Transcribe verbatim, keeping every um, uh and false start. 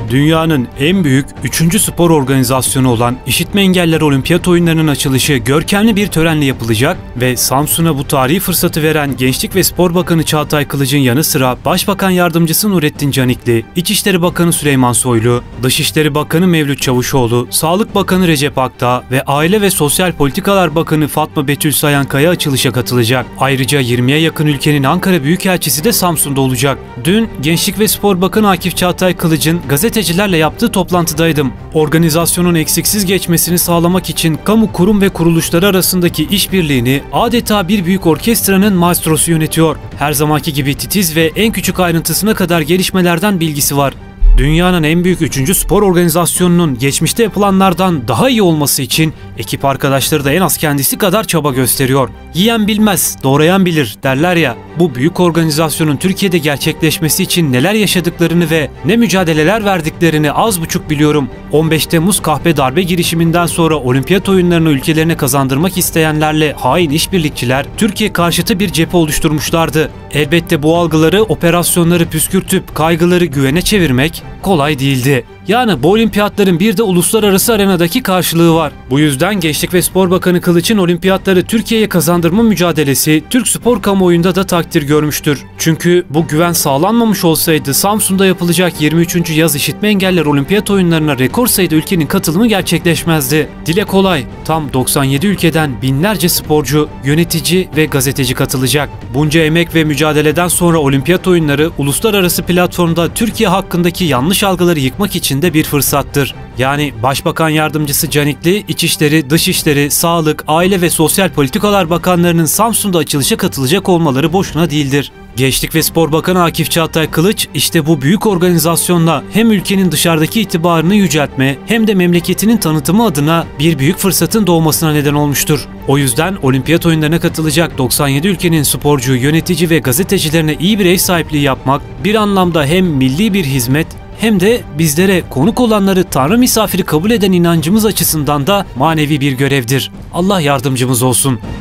Dünyanın en büyük üçüncü spor organizasyonu olan İşitme Engelliler Olimpiyat Oyunları'nın açılışı görkemli bir törenle yapılacak ve Samsun'a bu tarihi fırsatı veren Gençlik ve Spor Bakanı Çağatay Kılıç'ın yanı sıra Başbakan Yardımcısı Nurettin Canikli, İçişleri Bakanı Süleyman Soylu, Dışişleri Bakanı Mevlüt Çavuşoğlu, Sağlık Bakanı Recep Akdağ ve Aile ve Sosyal Politikalar Bakanı Fatma Betül Sayankaya açılışa katılacak. Ayrıca yirmiye yakın ülkenin Ankara Büyükelçisi de Samsun'da olacak. Dün Gençlik ve Spor Bakanı Akif Çağatay Kılıç'ın gazetecilerle yaptığı toplantıdaydım. Organizasyonun eksiksiz geçmesini sağlamak için kamu kurum ve kuruluşları arasındaki işbirliğini adeta bir büyük orkestranın maestrosu yönetiyor. Her zamanki gibi titiz ve en küçük ayrıntısına kadar gelişmelerden bilgisi var. Dünyanın en büyük üçüncü spor organizasyonunun geçmişte yapılanlardan daha iyi olması için ekip arkadaşları da en az kendisi kadar çaba gösteriyor. Yiyen bilmez, doğrayan bilir derler ya. Bu büyük organizasyonun Türkiye'de gerçekleşmesi için neler yaşadıklarını ve ne mücadeleler verdiklerini az buçuk biliyorum. on beş Temmuz kahpe darbe girişiminden sonra olimpiyat oyunlarını ülkelerine kazandırmak isteyenlerle hain işbirlikçiler Türkiye karşıtı bir cephe oluşturmuşlardı. Elbette bu algıları, operasyonları püskürtüp kaygıları güvene çevirmek kolay değildi. Yani bu olimpiyatların bir de uluslararası arenadaki karşılığı var. Bu yüzden Gençlik ve Spor Bakanı Kılıç'ın olimpiyatları Türkiye'ye kazandırma mücadelesi Türk spor kamuoyunda da takdir görmüştür. Çünkü bu güven sağlanmamış olsaydı Samsun'da yapılacak yirmi üçüncü Yaz İşitme Engelliler Olimpiyat Oyunları'na rekor sayıda ülkenin katılımı gerçekleşmezdi. Dile kolay, tam doksan yedi ülkeden binlerce sporcu, yönetici ve gazeteci katılacak. Bunca emek ve mücadeleden sonra olimpiyat oyunları uluslararası platformda Türkiye hakkındaki yanlış algıları yıkmak için de bir fırsattır. Yani Başbakan Yardımcısı Canikli, İçişleri, Dışişleri, Sağlık, Aile ve Sosyal Politikalar Bakanlarının Samsun'da açılışa katılacak olmaları boşuna değildir. Gençlik ve Spor Bakanı Akif Çağatay Kılıç işte bu büyük organizasyonla hem ülkenin dışarıdaki itibarını yüceltme hem de memleketinin tanıtımı adına bir büyük fırsatın doğmasına neden olmuştur. O yüzden olimpiyat oyunlarına katılacak doksan yedi ülkenin sporcu, yönetici ve gazetecilerine iyi bir ev sahipliği yapmak bir anlamda hem milli bir hizmet hem de bizlere konuk olanları Tanrı misafiri kabul eden inancımız açısından da manevi bir görevdir. Allah yardımcımız olsun.